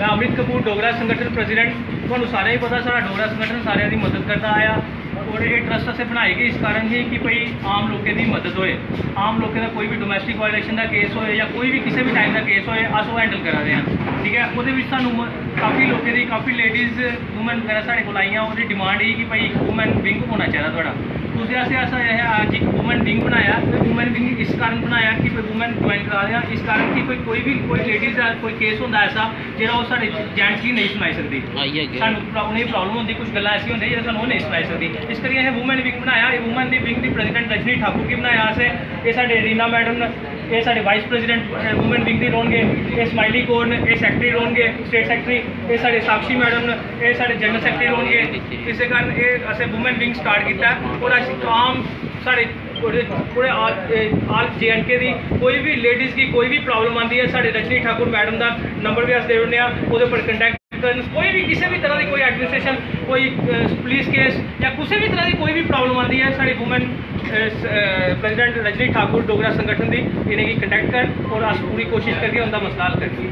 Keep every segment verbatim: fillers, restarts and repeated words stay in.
मैं अमित कपूर डोगरा संगठन प्रेसिडेंट तुहानू सारे ही पता सारा डोगरा संगठन सारे की मदद करता आया और ये ट्रस्ट असें बनाई गई इस कारण ही कि भाई आम लोगों की मदद होए। आम लोगों का कोई भी डोमैस्टिक वायलेशन का केस होए या कोई भी किसी भी टाइप का केस होए अस वो हैंडल करा रहे हैं। ठीक है, वो सानू काफ़ी लोगों की काफ़ी लेडीज़ वूमन वगैरह साढ़े को आईयां वो डिमांड ही कि भाई एक वूमन विंग होना चाहिए थोड़ा। उसके वास्ते अस अज एक वूमन विंग बनाया। वूमन विंग इस कारण बनाया कि कोई वूमन ज्वाइन करा रहे हैं इस कारण कि कोई कोई भी कोई लेडीज़ का कोई केस होंदा ऐसा जो वो साढ़े जेंट्स ही नहीं सुनाई सकती। सानू उन्हें प्रॉब्लम होती कुछ गल्लां ऐसी होंदी जो सानू नहीं सुनाई सकती। इस करियै असें वूमन विंग बनाया। वूमन दी विंग दी प्रेसिडेंट रजनी ठाकुर की बनाया असें। ये साढ़े रीना मैडम ये साढ़े वाइस प्रेसिडेंट वूमन विंग दी रौहणगे। ये स्माइली कौर ने ये सैकटरी रौहणगे स्टेट सैकटरी। ये साढ़े साक्षी मैडम ने ये साढ़े जनरल सैकटरी रौहणगे। इस कारण ये असें वूमन विंग स्टार्ट किया और अस आम साढ़े पूरे आल जे एंड के दी कोई भी लेडीज़ की कोई भी प्रॉब्लम आती है साढ़े रजनी ठाकुर मैडम का नंबर भी अस दे देने वो पर कंटैक्ट कोई भी किसी भी तरह की कोई एडमिनिस्ट्रेशन कोई पुलिस केस या किसी भी तरह की कोई भी प्रॉब्लम आती है साड़ी वूमन प्रेसिडेंट रजनी ठाकुर डोगरा संगठन की इन्हें कंटैक्ट कर और अस पूरी कोशिश करके उनका मसला हल करके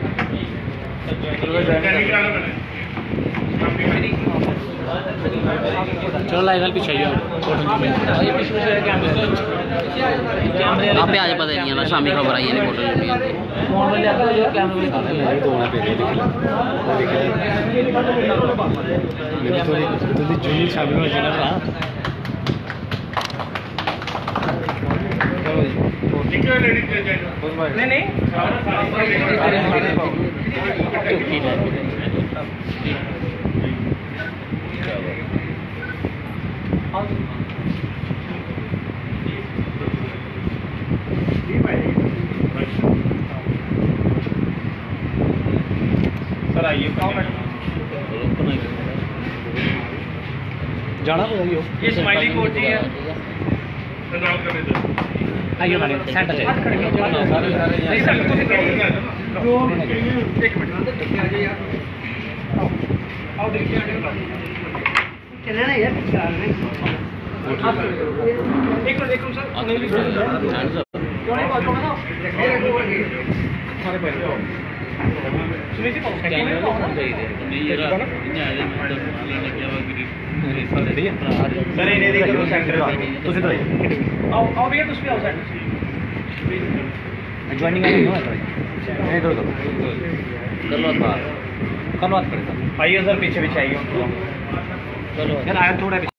चलो लाइव पीछे आप आज पता नहीं है शामी खबर आई है फोटो नहीं नहीं सर आइए जाना तो ये स्माइली कोड जी है। आइए हमारे सेंटर से एक मिनट आओ देखिए चलना यार एक मिनट एक मिनट सर सारे पहले सुनिए जी पाउस नहीं ये रहा सर इन्हें देखो करो सेंटर ਤੁਸੀਂ तो आओ आओ भैया तुम भी आओ सेंटर ज्वाइनिंग आ नहीं है इधर करो कर लो बात कर लो बात करें आइए सर पीछे पीछे आइए चलो यार आया थोड़ा